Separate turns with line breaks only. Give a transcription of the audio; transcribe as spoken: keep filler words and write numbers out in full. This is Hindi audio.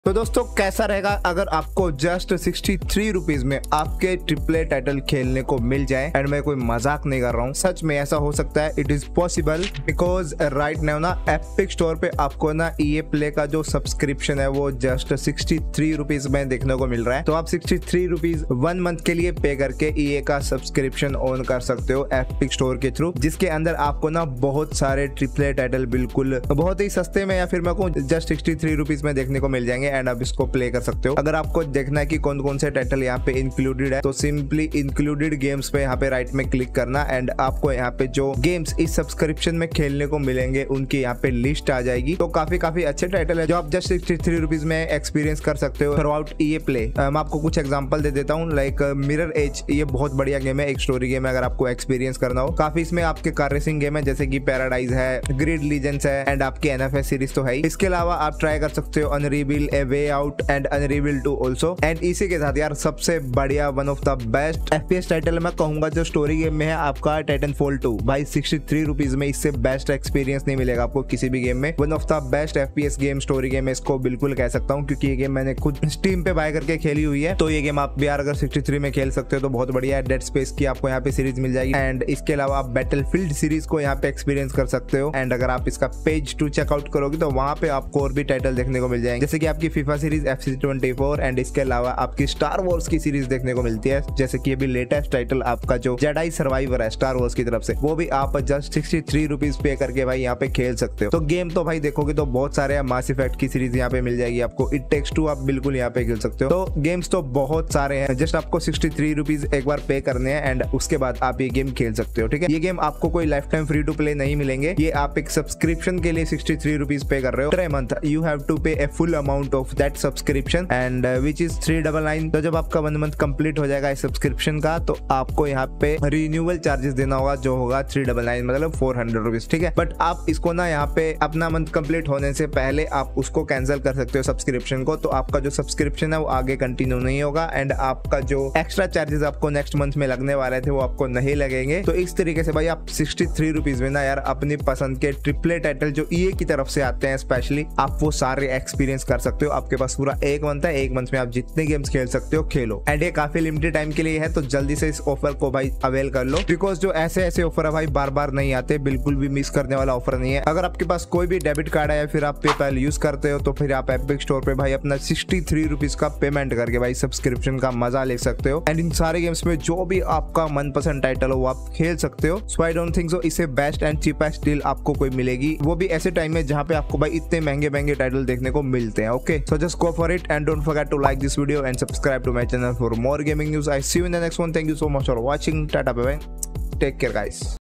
तो दोस्तों कैसा रहेगा अगर आपको जस्ट सिक्सटी थ्री रुपीज में आपके ट्रिपल ए टाइटल खेलने को मिल जाए। एंड मैं कोई मजाक नहीं कर रहा हूँ, सच में ऐसा हो सकता है। It is possible because right now ना एपिक स्टोर पे आपको ना ईए प्ले का जो सब्सक्रिप्शन है वो जस्ट सिक्सटी थ्री रुपीज में देखने को मिल रहा है। तो आप sixty three rupees one month के लिए पे करके ईए का सब्सक्रिप्शन ऑन कर सकते हो एपिक स्टोर के थ्रू, जिसके अंदर आपको ना बहुत सारे ट्रिपल ए टाइटल बिल्कुल बहुत ही सस्ते में या फिर मैं कहूँ जस्ट सिक्सटी थ्री रुपीज में देखने को मिल जाएंगे एंड आप इसको प्ले कर सकते हो। अगर आपको देखना है कि कौन कौन से टाइटल यहाँ पे इंक्लूडेड है तो सिंपली इंक्लूडेड गेम्स पे यहाँ पे राइट में क्लिक करना एंड आपको यहाँ पे जो गेम्स इस सब्सक्रिप्शन में खेलने को मिलेंगे उनकी यहाँ पे लिस्ट आ जाएगी। तो काफी काफी अच्छे टाइटल है जो आप जस्ट सिक्सटी थ्री रुपीज में एक्सपीरियंस कर सकते हो थ्रू आउट ईए प्ले। मैं आपको कुछ एग्जांपल दे देता हूँ, लाइक मिरर एज, ये बहुत बढ़िया गेम है, एक स्टोरी गेम है। अगर आपको एक्सपीरियंस करना हो काफी इसमें आपके कार रेसिंग गेम है जैसे कि पैराडाइज है, ग्रिड लीजेंड्स है एंड आपकी एनएफएस सीरीज तो है ही। इसके अलावा आप ट्राई कर सकते हो Unravel, A Way Out and Unravel two also. And इसी के साथ यार सबसे बढ़िया one of the best FPS title मैं कहूंगा जो स्टोरी गेम में है आपका टाइटनफॉल टू। भाई सिक्सटी थ्री रुपीज में इससे बेस्ट एक्सपीरियंस नहीं मिलेगा आपको किसी भी गेम में। One of the best FPS game story game है, इसको बिल्कुल कह सकता हूँ क्योंकि ये गेम मैंने खुद स्टीम पे बाय करके खेली हुई है। तो ये गेम आप भी यार अगर सिक्सटी थ्री में खेल सकते हो तो बहुत बढ़िया है। डेड स्पेस की आपको यहाँ पे सीरीज मिल जाएगी एंड इसके अलावा आप बैटलफील्ड सीरीज को यहाँ पे एक्सपीरियंस कर सकते हो। एंड अगर आप इसका पेज टू चेकआउट करोगे तो वहां पे आपको और भी टाइटल देखने को मिल जाएंगे जैसे कि आपकी FIFA series F C twenty four and इसके अलावा आपकी स्टार वॉर्स की सीरीज देखने को मिलती है जैसे कि अभी लेटेस्ट टाइटल आपका जो जेडाई सर्वाइवर है स्टार वॉर्स की तरफ से, वो भी आप जस्ट सिक्सटी थ्री रुपीज पे करके भाई यहाँ पे खेल सकते हो। तो गेम तो भाई देखोगे तो बहुत सारे हैं, मास इफेक्ट की सीरीज यहाँ पे मिल जाएगी आपको, इट टेक्स टू आप बिल्कुल यहाँ पे खेल सकते हो। तो गेम्स तो बहुत सारे हैं, जस्ट आपको सिक्सटी थ्री रुपीज एक बार पे करने हैं एंड उसके बाद आप ये गेम खेल सकते हो। ठीक है, ये गेम आपको कोई lifetime free to play नहीं मिलेंगे, ये आप एक सब्सक्रिप्शन के लिए सिक्सटी थ्री रुपीज पे कर रहे हो। Month you have to pay a full amount of that subscription and which is three double nine. तो जब आपका वन मंथ कंप्लीट हो जाएगा इस सब्सक्रिप्शन का तो आपको यहाँ पे रिन्यूअल चार्जेस देना होगा जो होगा थ्री डबल नाइन मतलब फोर हंड्रेड रुपीज। ठीक है, बट आप इसको ना यहाँ पे अपना मंथ कंप्लीट होने से पहले आप उसको कैंसिल कर सकते हो सब्सक्रिप्शन को। तो आपका जो सब्सक्रिप्शन है वो आगे कंटिन्यू नहीं होगा एंड आपका जो एक्स्ट्रा चार्जेस आपको नेक्स्ट मंथ में लगने वाले थे वो आपको नहीं लगेंगे। तो इस तरीके से भाई आप सिक्सटी थ्री रुपीज में ना यार अपनी पसंद के ट्रिपल ए टाइटल जो ईए की तरफ से आते हैं स्पेशली आप वो सारे एक्सपीरियंस कर सकते हो। आपके पास पूरा एक मंथ है, एक मंथ में आप जितने गेम्स खेल सकते हो खेलो एंड ये काफी लिमिटेड टाइम के लिए है। तो जल्दी से इस ऑफर को भाई अवेल कर लो बिकॉज जो ऐसे ऐसे ऑफर है भाई बार बार नहीं आते, बिल्कुल भी मिस करने वाला ऑफर नहीं है। अगर आपके पास कोई भी डेबिट कार्ड है या फिर आप पेपैल यूज करते हो तो फिर आप एपिक स्टोर पे भाई अपना सिक्सटी थ्री रुपीज का पेमेंट करके भाई सब्सक्रिप्शन का मजा ले सकते हो एंड इन सारे गेम्स में जो भी आपका मनपसंद टाइटल हो वो आप खेल सकते हो। सो आई डोंट थिंक सो इससे बेस्ट एंड चीपेस्ट डील आपको कोई मिलेगी, वो भी ऐसे टाइम में जहाँ पे आपको भाई इतने महंगे महंगे टाइटल देखने को मिलते हैं। Okay, so just go for it and don't forget to like this video and subscribe to my channel for more gaming news. I see you in the next one. Thank you so much for watching. Tata bye bye, take care guys.